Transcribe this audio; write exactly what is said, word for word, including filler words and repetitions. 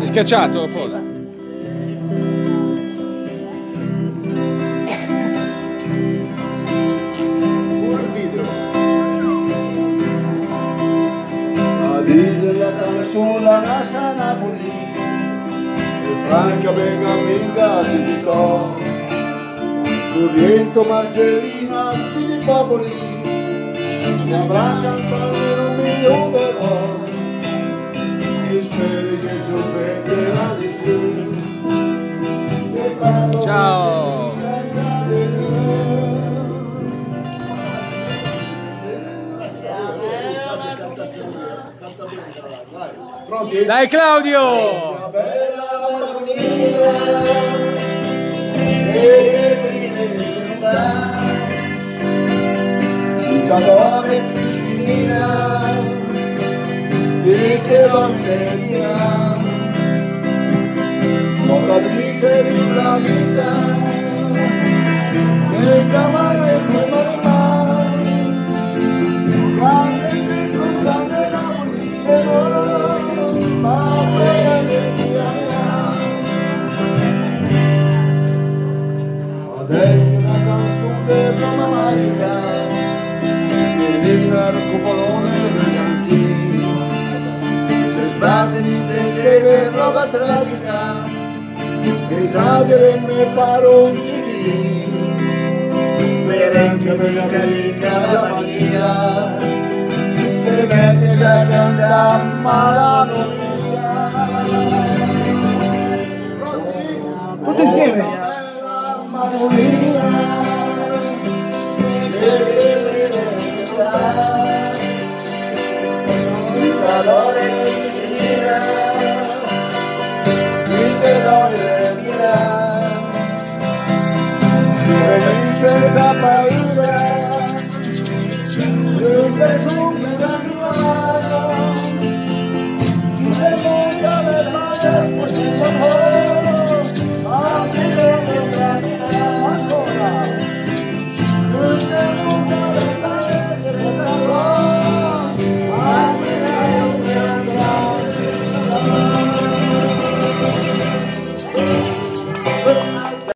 È schiacciato forse? Sulla nasce Napoli e Franca Bengaminga ti dico Scorriento Margherina tutti i popoli ne avrà cantato almeno un milione di volte e speri che sorprenderà di più. Ciao. Pronti? Dai Claudio! Una bella mattina e prime di mare un calore piscina di che l'onnerina con la trice di la vita che stava nel tuo mare quando sei cruzando Napoli e non ma frega l'energia adesso una canzone romantica che diventa il cupolone del cantino se sbatti di te che roba tragica esagera in me paroncini per anche per la carica la mania e mette la canta malavoglia Tutti insieme malavoglia che calore